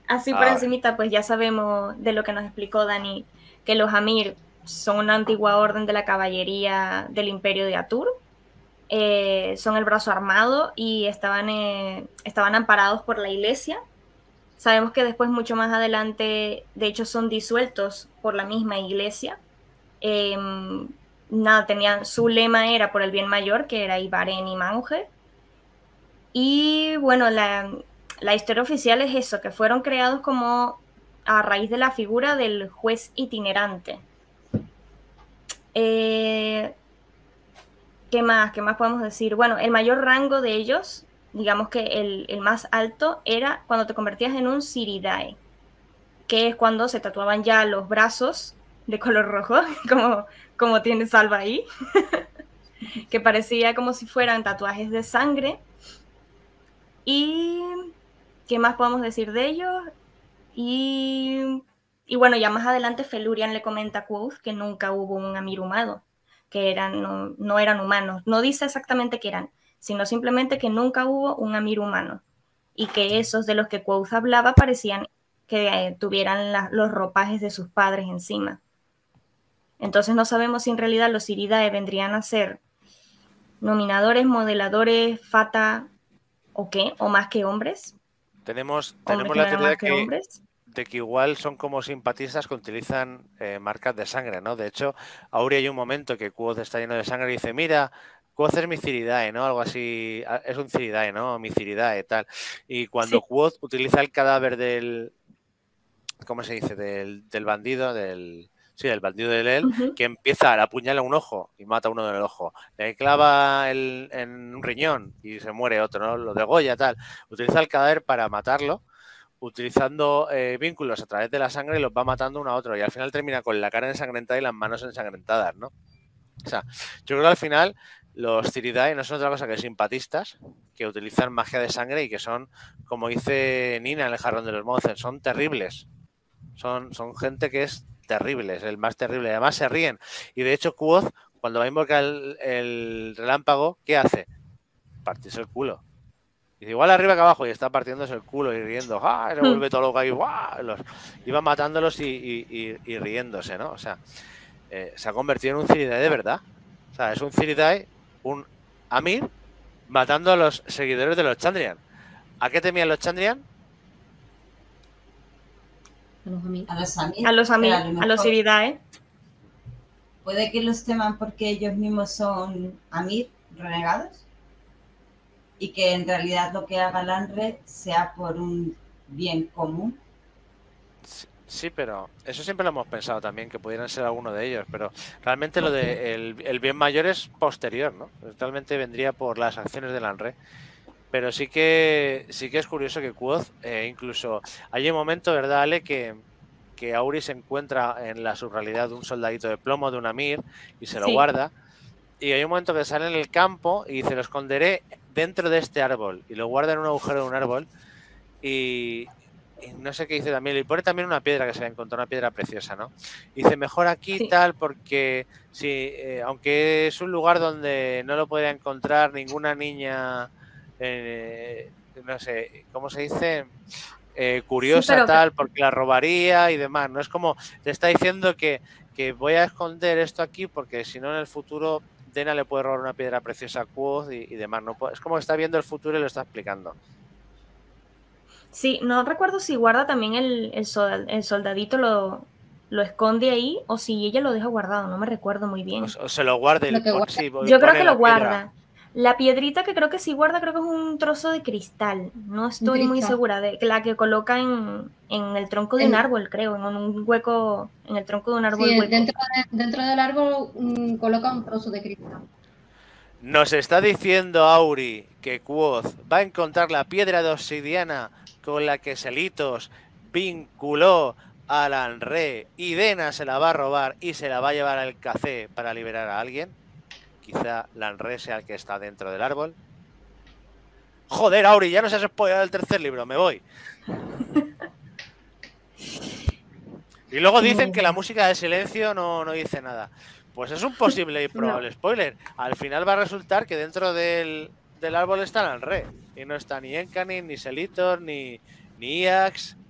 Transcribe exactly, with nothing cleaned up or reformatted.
así por Ahora. encimita, pues ya sabemos de lo que nos explicó Dani, que los Amir son una antigua orden de la caballería del Imperio de Atur. Eh, son el brazo armado y estaban, eh, estaban amparados por la iglesia. Sabemos que después, mucho más adelante, de hecho, son disueltos por la misma iglesia. Eh, nada, tenían, su lema era por el bien mayor, que era Ibaren y Mauge. Y bueno, la, la historia oficial es eso, que fueron creados como a raíz de la figura del juez itinerante. Eh, ¿Qué más? ¿Qué más podemos decir? Bueno, el mayor rango de ellos, digamos que el, el más alto, era cuando te convertías en un Siridae, que es cuando se tatuaban ya los brazos de color rojo, como, como tiene Salva ahí, que parecía como si fueran tatuajes de sangre. ¿Y qué más podemos decir de ellos? Y, y bueno, ya más adelante Felurian le comenta a Quoth que nunca hubo un Amir humano, que eran, no, no eran humanos. No dice exactamente qué eran, sino simplemente que nunca hubo un Amir humano. Y que esos de los que Quoth hablaba parecían que eh, tuvieran la, los ropajes de sus padres encima. Entonces no sabemos si en realidad los Iridae vendrían a ser nominadores, modeladores, fata o qué, o más que hombres. Tenemos, Hombres tenemos que no la eran teoría de más que que, hombres. de que igual son como simpatistas que utilizan eh, marcas de sangre, ¿no? De hecho, Aurea hay un momento que Quoth está lleno de sangre y dice, mira, Quoth es mi Ciridae, ¿no? Algo así, es un Ciridae, ¿no? Mi Ciridae, tal. Y cuando Sí. Quoth utiliza el cadáver del, ¿cómo se dice? Del, del bandido, del... Sí, el bandido de Leel, Uh-huh. que empieza a apuñalar un ojo y mata a uno del ojo. Le clava el, en un riñón y se muere otro, ¿no? Lo degolla, tal. Utiliza el cadáver para matarlo, utilizando eh, vínculos a través de la sangre y los va matando uno a otro. Y al final termina con la cara ensangrentada y las manos ensangrentadas, ¿no? O sea, yo creo que al final los Ciridae no son otra cosa que simpatistas que utilizan magia de sangre y que son, como dice Nina en el jarrón de los Monzen, son terribles. Son, son gente que es terrible, es el más terrible. Además se ríen. Y de hecho, Quoth, cuando va a invocar el, el relámpago, ¿qué hace? Partirse el culo. Y dice, igual arriba que abajo, y está partiéndose el culo y riendo. ¡Ah! Se vuelve todo loco ahí. ¡Guau! Los, iba matándolos y, y, y, y riéndose, ¿no? O sea, eh, se ha convertido en un Ciridae de verdad. O sea, es un Ciridae, un Amir, matando a los seguidores de los Chandrian. ¿A qué temían los Chandrian? A los Amir. A los Amir. A los Amir, a, lo a los Iridae. Puede que los teman porque ellos mismos son Amir renegados y que en realidad lo que haga Lanre sea por un bien común. Sí, sí, pero eso siempre lo hemos pensado también, que pudieran ser alguno de ellos, pero realmente lo de el, el bien mayor es posterior, ¿no? Realmente vendría por las acciones de Lanre. Pero sí que sí que es curioso que Quoth, eh, incluso hay un momento, ¿verdad, Ale? Que, que Auri se encuentra en la subrealidad de un soldadito de plomo, de un Amir, y se lo Sí. guarda. Y hay un momento que sale en el campo y dice, lo esconderé dentro de este árbol. Y lo guarda en un agujero de un árbol. Y, y no sé qué dice también. Y pone también una piedra que se le encontró, una piedra preciosa, ¿no? Y dice, mejor aquí Sí. tal, porque si, eh, aunque es un lugar donde no lo podría encontrar ninguna niña, eh, no sé, ¿cómo se dice? Eh, curiosa, Sí, pero tal, porque la robaría y demás. No es como, te está diciendo que, que voy a esconder esto aquí porque si no en el futuro Dena le puede robar una piedra preciosa a Quoth y, y demás. No puede, es como que está viendo el futuro y lo está explicando. sí, no recuerdo si guarda también el, el, sold el soldadito, lo, lo esconde ahí o si ella lo deja guardado, no me recuerdo muy bien. O, o se lo guarde el Lo que pon, guarda. sí, Yo creo pone que la lo piedra. guarda. La piedrita que creo que sí guarda, creo que es un trozo de cristal. No estoy muy cristal. segura de la que coloca en, en el tronco de un En- árbol, creo, en un hueco, en el tronco de un árbol Sí, hueco. dentro, de- dentro del árbol mm, coloca un trozo de cristal. Nos está diciendo Auri que Quoth va a encontrar la piedra de obsidiana con la que Selitos vinculó a Lanre y Dena se la va a robar y se la va a llevar al café para liberar a alguien. Quizá Lanre sea el que está dentro del árbol. Joder, Auri, ya no se has spoilado el tercer libro, me voy. Y luego dicen que la música de silencio no, no dice nada. Pues es un posible y probable no. spoiler. Al final va a resultar que dentro del, del árbol está Lanre. Y no está ni Encanin, ni Selitor, ni, ni Iax,